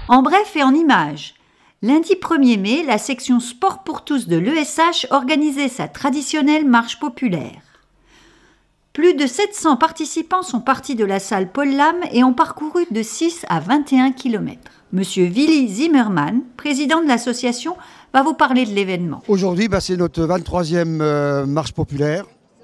En bref et en images, lundi 1er mai, la section Sport pour tous de l'ESH organisait sa traditionnelle marche populaire. Plus de 700 participants sont partis de la salle Paul Lam et ont parcouru de 6 à 21 km. Monsieur Willy Zimmermann, président de l'association, va vous parler de l'événement. Aujourd'hui, c'est notre 23e marche populaire.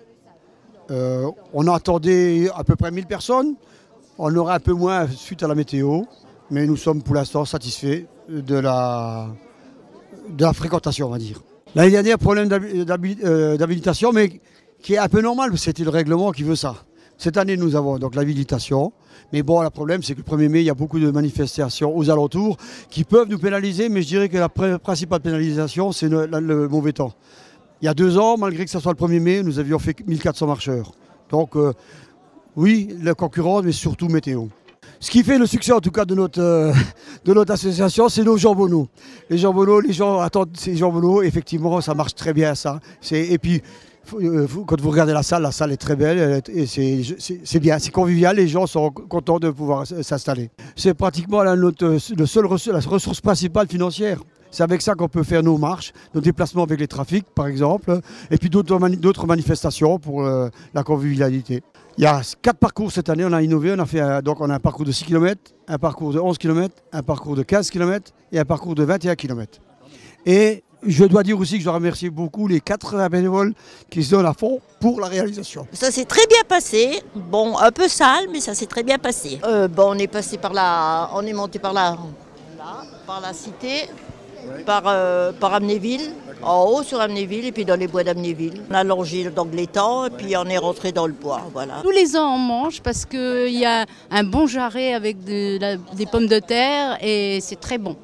On attendait à peu près 1000 personnes. On aurait un peu moins suite à la météo, mais nous sommes pour l'instant satisfaits de la fréquentation, on va dire. L'année dernière, problème d'habilitation, mais qui est un peu normal, parce que c'était le règlement qui veut ça. Cette année, nous avons donc l'habilitation. Mais bon, le problème, c'est que le 1er mai, il y a beaucoup de manifestations aux alentours qui peuvent nous pénaliser, mais je dirais que la principale pénalisation, c'est le mauvais temps. Il y a 2 ans, malgré que ce soit le 1er mai, nous avions fait 1400 marcheurs. Donc, oui, la concurrence, mais surtout météo. Ce qui fait le succès, en tout cas, de notre association, c'est nos jambonneaux. Les jambonneaux, les gens attendent ces jambonneaux. Effectivement, ça marche très bien, ça. Et puis, quand vous regardez la salle est très belle. Et c'est bien, c'est convivial. Les gens sont contents de pouvoir s'installer. C'est pratiquement la ressource principale financière. C'est avec ça qu'on peut faire nos marches, nos déplacements avec les trafics, par exemple, et puis d'autres manifestations pour la convivialité. Il y a 4 parcours cette année, on a innové, on a un parcours de 6 km, un parcours de 11 km, un parcours de 15 km et un parcours de 21 km. Et je dois dire aussi que je dois remercier beaucoup les 80 bénévoles qui se donnent à fond pour la réalisation. Ça s'est très bien passé, bon un peu sale mais ça s'est très bien passé. On est passé par là, on est monté par là, par la cité. Par Amnéville, en haut sur Amnéville et puis dans les bois d'Amnéville. On a longé donc l'étang et puis on est rentré dans le bois. Voilà. Tous les ans on mange parce qu'il y a un bon jarret avec des pommes de terre et c'est très bon.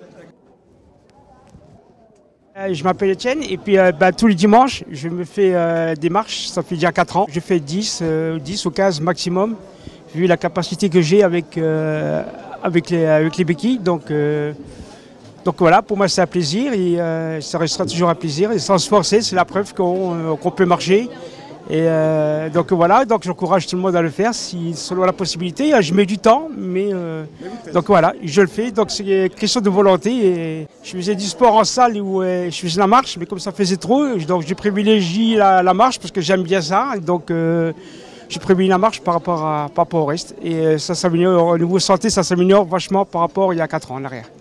Je m'appelle Etienne et puis tous les dimanches je me fais des marches, ça fait déjà 4 ans. Je fais 10 ou 15 maximum vu la capacité que j'ai avec les béquilles. Donc voilà, pour moi c'est un plaisir et ça restera toujours un plaisir. Et sans se forcer, c'est la preuve qu'on peut marcher. Et donc voilà, donc j'encourage tout le monde à le faire si selon la possibilité. Je mets du temps, mais donc voilà, je le fais. Donc c'est question de volonté. Et je faisais du sport en salle où je faisais la marche, mais comme ça faisait trop, donc je privilégie la marche parce que j'aime bien ça. Donc je privilégie la marche par rapport au reste. Et ça s'améliore au niveau santé, ça s'améliore vachement par rapport à il y a 4 ans en arrière.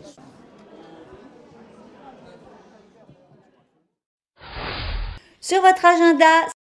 Sur votre agenda,